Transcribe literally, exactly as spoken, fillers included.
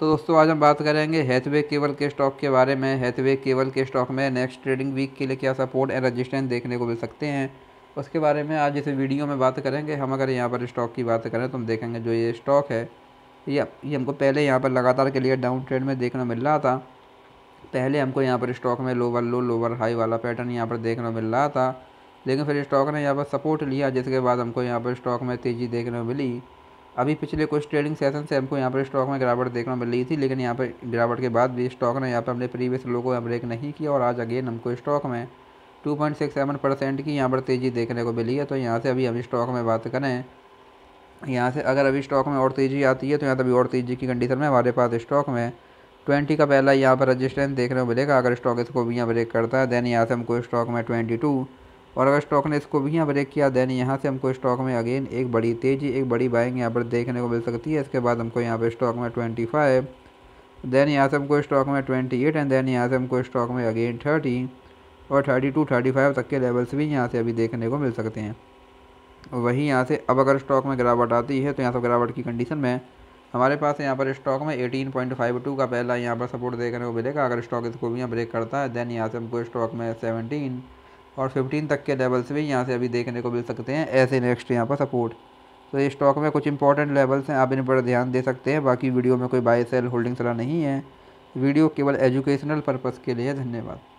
तो दोस्तों आज हम बात करेंगे हैथवे केबल के स्टॉक के बारे में। हैथवे केबल के स्टॉक में नेक्स्ट ट्रेडिंग वीक के लिए क्या सपोर्ट एंड रजिस्टेंस देखने को मिल सकते हैं, उसके बारे में आज इस वीडियो में बात करेंगे। हम अगर यहाँ पर स्टॉक की बात करें तो हम देखेंगे जो ये स्टॉक है ये ये हमको पहले यहाँ पर लगातार के लिए डाउन ट्रेंड में देखने मिल रहा था। पहले हमको यहाँ पर स्टॉक में लोअर लो लोअर हाई वाला पैटर्न यहाँ पर देखने को मिल रहा था, लेकिन फिर स्टॉक ने यहाँ पर सपोर्ट लिया, जिसके बाद हमको यहाँ पर स्टॉक में तेज़ी देखने को मिली। अभी पिछले कुछ ट्रेडिंग सेशन से हमको यहाँ पर स्टॉक में गिरावट देखने मिल रही थी, लेकिन यहाँ पर गिरावट के बाद भी स्टॉक ने यहाँ पर अपने प्रीवियस लो को ब्रेक नहीं किया और आज अगेन हमको स्टॉक में two point six seven percent की यहाँ पर तेज़ी देखने को मिली है। तो यहाँ से अभी हम स्टॉक में बात करें, यहाँ से अगर अभी स्टॉक में और तेज़ी आती है तो यहाँ तभी और तेज़ी की कंडीशन में हमारे पास स्टॉक में ट्वेंटी का पहला यहाँ पर रजिस्टेंस देखने को मिलेगा। अगर स्टॉक इसको भी यहाँ ब्रेक करता है देन यहाँ से हमको स्टॉक में ट्वेंटी टू, और अगर स्टॉक ने इसको भी यहाँ ब्रेक किया देन यहाँ से हमको स्टॉक में अगेन एक बड़ी तेज़ी एक बड़ी बाइंग यहाँ पर देखने को मिल सकती है। इसके बाद हमको यहाँ पर स्टॉक में ट्वेंटी फाइव, देन यहाँ से हमको स्टॉक में ट्वेंटी एट एंड देन यहाँ से हमको स्टॉक में अगेन थर्टी और थर्टी टू थर्टी फाइव तक के लेवल्स भी यहाँ से अभी देखने को मिल सकते हैं। वहीं यहाँ से अब अगर स्टॉक में गिरावट आती है तो यहाँ से गिरावट की कंडीशन में हमारे पास यहाँ पर स्टॉक में एटीन पॉइंट फाइव टू का पहला यहाँ पर सपोर्ट देखने को मिलेगा। अगर स्टॉक इसको भी यहाँ ब्रेक करता है देन यहाँ से हमको स्टॉक में सेवनटीन और फिफ्टीन तक के लेवल्स भी यहाँ से अभी देखने को मिल सकते हैं ऐसे नेक्स्ट यहाँ पर सपोर्ट। तो ये स्टॉक में कुछ इंपॉर्टेंट लेवल्स हैं, आप इन पर ध्यान दे सकते हैं। बाकी वीडियो में कोई बाय सेल होल्डिंग सलाह नहीं है, वीडियो केवल एजुकेशनल पर्पज़ के लिए। धन्यवाद।